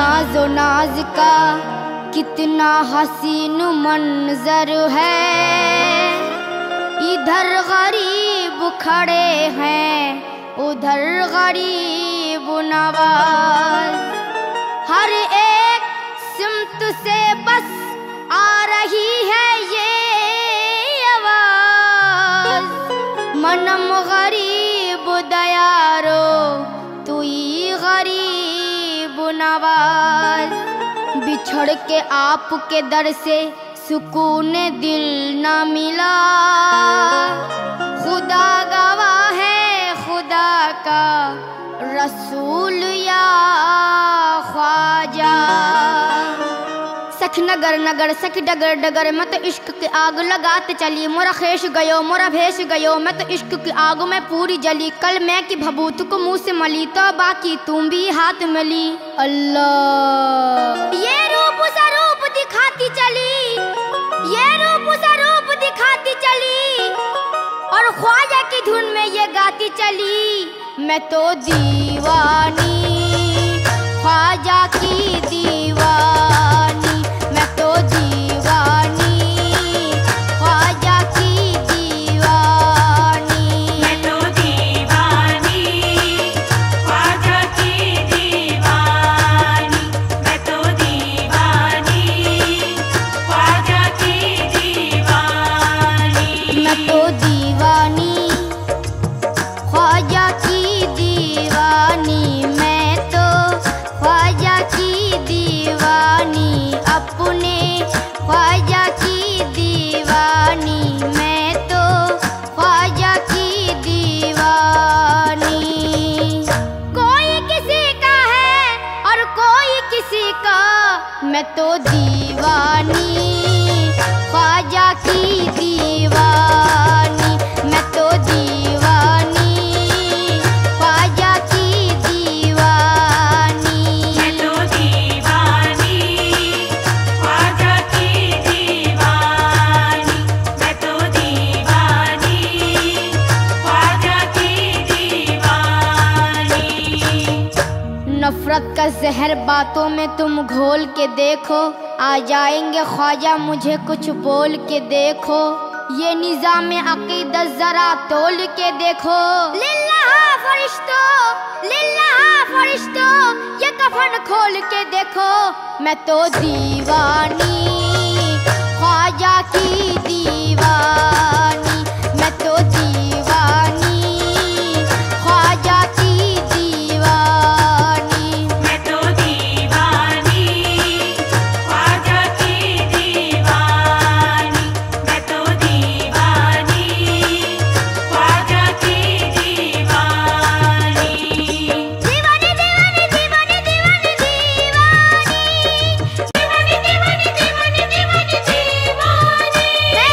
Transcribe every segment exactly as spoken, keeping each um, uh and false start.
नाजो नाज का कितना हसीन मंजर है, इधर गरीब खड़े हैं उधर गरीब नवाज। हर एक सिमत से बस आ रही है ये आवाज, मनम गरीब दयारो तू ही गरीब नवाज। बिछड़ के आपके दर से सुकून दिल न मिला, खुदा गवाह है खुदा का रसूल या ख्वाजा। सख नगर नगर सख डगर डगर मैं तो इश्क की आग लगाते चली, मोरा खेश गयो मोरा भेष गयो मैं तो इश्क की आग में पूरी जली। कल मैं की भभूत को मुंह से मली तो बाकी तुम भी हाथ मिली। अल्लाह ये रूप सा रूप दिखाती चली, ये रूप सा रूप दिखाती चली, और ख्वाजा की धुन में ये गाती चली। मैं तो दीवानी ख्वाजा की दीवानी, मैं तो दीवानी ख्वाजा की दीवानी, मैं तो दीवानी ख्वाजा की दीवानी, मैं तो दीवानी ख्वाजा की दीवानी, मैं तो दीवानी ख्वाजा की दीवानी, मैं तो ख्वाजा की दीवानी, अपने ख्वाजा की दीवानी, मैं तो ख्वाजा की दीवानी। कोई किसी का है और कोई किसी का, मैं तो दीवानी ख्वाजा की दीवानी, मैं तो दीवानी ख्वाजा की दीवानी, मैं तो दीवानी ख्वाजा की दीवानी, मैं तो दीवानी ख्वाजा की दीवानी। नफरत का जहर बातों में तुम घोल के देखो, आ जाएंगे ख्वाजा मुझे कुछ बोल के देखो। ये निज़ाम अक़ीदत जरा तोल के देखो। लिल्लाह फरिश्तों लिल्लाह फरिश्तों ये कफन खोल के देखो। मैं तो दीवानी ख्वाजा की दीवानी, मैं तो दीवानी ख्वाजा की दीवानी, मैं तो दीवानी ख्वाजा की दीवानी, मैं तो दीवानी ख्वाजा की दीवानी। दीवानी दीवानी दीवानी दीवानी दीवानी दीवानी दीवानी दीवानी दीवानी दीवानी,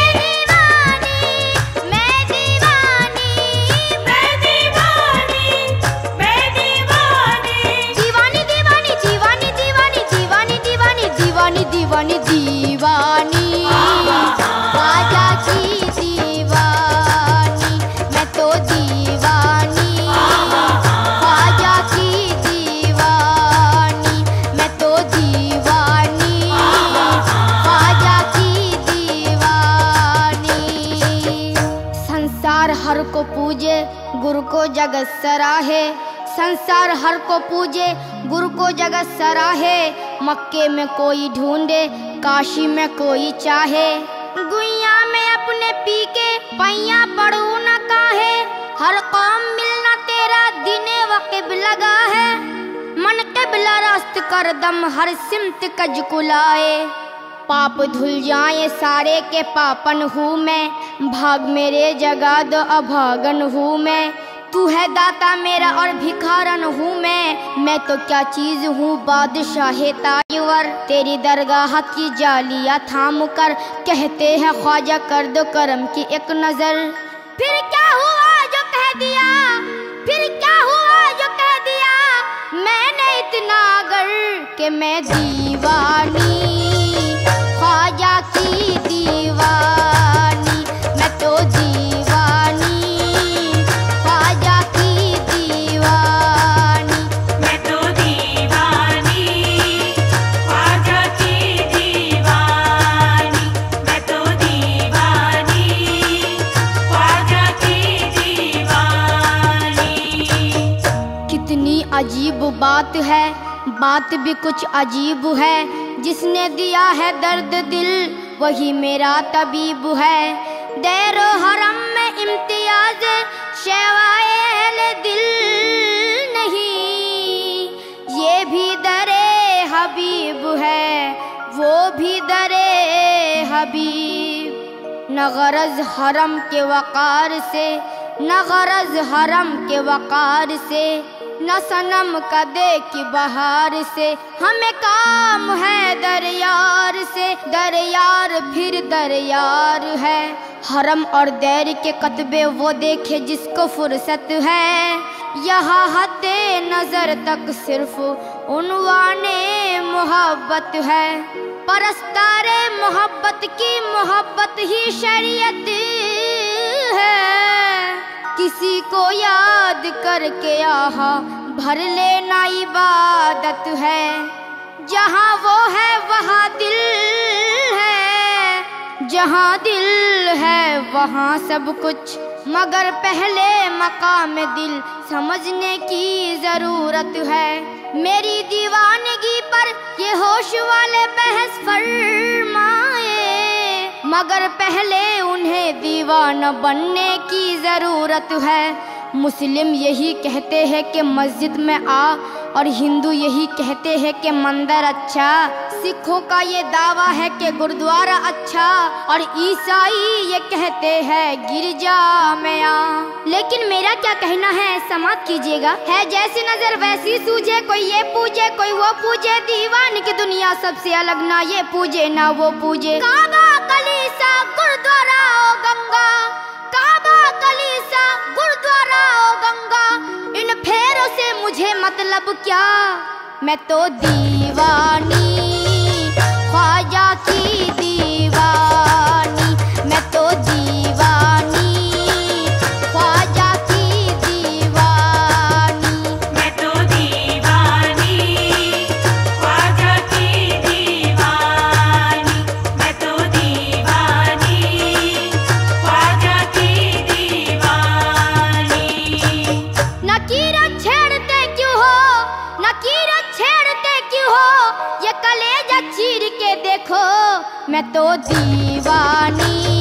मैं दीवानी मैं दीवानी मैं दीवानी मैं दीवानी, दीवानी दीवानी दीवानी दीवानी दीवानी दीवानी दीवानी दीवानी ख्वाजा की दीवानी, मैं तो दीवानी ख्वाजा की दीवानी, मैं तो दीवानी ख्वाजा की दीवानी। संसार हर को पूजे गुरु को जगत सराहे, संसार हर को पूजे गुरु को जगत सराहे। मक्के में कोई ढूंढे काशी में कोई चाहे, गुइया में अपने पी के पैया पड़ू न काहे। हर कौम मिलना तेरा दिने वक़िब लगा है, मन क़िबला रास्त कर दम हर सिमत कज कुलाए। पाप धुल जाए सारे के पापन हूँ मैं, भाग मेरे जगा दो अभागन हूँ मैं। तू है दाता मेरा और भिखारन हूँ मैं, मैं तो क्या चीज हूँ बादशाह ताजवर। तेरी दरगाह की जालिया थाम कर कहते हैं ख्वाजा कर दो करम की एक नजर। फिर क्या हुआ जो कह दिया, फिर क्या हुआ जो कह दिया मैंने इतना अगर कि मैं दीवानी ख्वाजा की दीवानी, मैं तो दीवानी ख्वाजा की दीवानी, मैं तो दीवानी कितनी अजीब बात है, बात भी कुछ अजीब है। जिसने दिया है दर्द दिल वही मेरा तबीब है। दैरो हरम में इम्तियाज शवाए दिल नहीं, ये भी दरे हबीब है वो भी दरे हबीब। न गरज हरम के वक़ार से, न गरज हरम के वक़ार से, न सनम कदे की बहार से। हमें काम है दरयार से, दरयार फिर दरयार है। हरम और दैर के कतबे वो देखे जिसको फुर्सत है। यहाँ हद्दे नजर तक सिर्फ उन्वाने मोहब्बत है। परस्तारे मोहब्बत की मोहब्बत ही शरीयत है। किसी को याद करके आहा भर लेना इबादत है। जहाँ वो है वहाँ दिल है, जहाँ दिल है वहाँ सब कुछ। मगर पहले मकाम दिल समझने की जरूरत है। मेरी दीवानगी पर ये होश वाले बहस फरमाए, मगर पहले उन्हें दीवाना बनने की जरूरत है। मुस्लिम यही कहते हैं कि मस्जिद में आ, और हिंदू यही कहते हैं कि मंदिर अच्छा। सिखों का ये दावा है कि गुरुद्वारा अच्छा, और ईसाई ये कहते हैं गिरजा में आ। लेकिन मेरा क्या कहना है समाप्त कीजिएगा। है जैसी नजर वैसी सूझे, कोई ये पूजे कोई वो पूजे। दीवान की दुनिया सबसे अलग, ना ये पूजे ना वो पूजे। काबा कलीसा गुरुद्वारा ओ गंगा, काबा कलीसा गुरुद्वारा ओ गंगा। इन फेरों से मुझे मतलब क्या, मैं तो दीवानी ख्वाजा की दीवानी। मैं तो दीवानी ख्वाजा की दीवानी। मैं तो दीवानी ख्वाजा की दीवानी। मैं तो दीवानी ख्वाजा की दीवानी। नकीरत छेड़ते क्यों हो, नकीरत छेड़ते क्यों हो, ये कलेजा चीर के देखो। मैं तो दीवानी